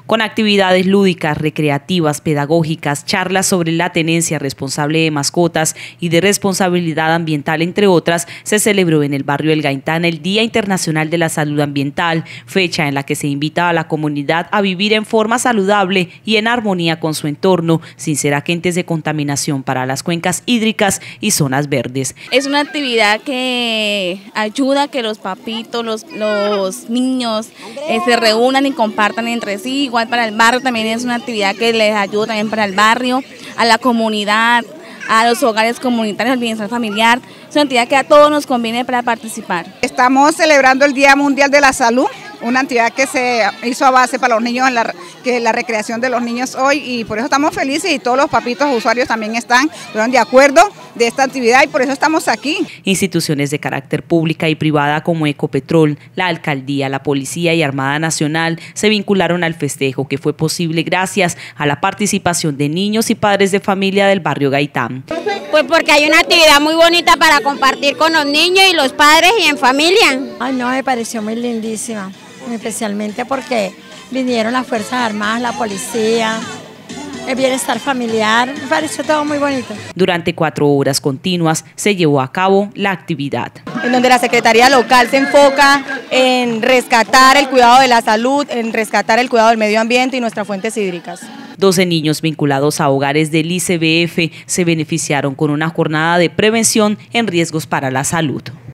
con actividades lúdicas, recreativas, pedagógicas, charlas sobre la tenencia responsable de mascotas y de responsabilidad ambiental, entre otras. Se celebró en el barrio El Gaitán el Día Internacional de la Salud Ambiental, fecha en la que se invita a la comunidad a vivir en forma saludable y en armonía con su entorno, sin ser agentes de contaminación para las cuencas hídricas y zonas verdes. Es una actividad que ayuda a que los papitos, los niños se reúnan y compartan entre sí. Igual para el barrio también es una actividad que les ayuda también para el barrio, a la comunidad, a los hogares comunitarios, al bienestar familiar. Es una actividad que a todos nos conviene para participar. Estamos celebrando el Día Mundial de la Salud, una actividad que se hizo a base para los niños, la recreación de los niños hoy, y por eso estamos felices, y todos los papitos usuarios también están de acuerdo de esta actividad, y por eso estamos aquí. Instituciones de carácter pública y privada como Ecopetrol, la Alcaldía, la Policía y Armada Nacional se vincularon al festejo, que fue posible gracias a la participación de niños y padres de familia del barrio Gaitán. Pues porque hay una actividad muy bonita para compartir con los niños y los padres y en familia. Ay, no, me pareció muy lindísima, especialmente porque vinieron las Fuerzas Armadas, la policía, el bienestar familiar, me pareció todo muy bonito. Durante 4 horas continuas se llevó a cabo la actividad, en donde la Secretaría Local se enfoca en rescatar el cuidado de la salud, en rescatar el cuidado del medio ambiente y nuestras fuentes hídricas. 12 niños vinculados a hogares del ICBF se beneficiaron con una jornada de prevención en riesgos para la salud.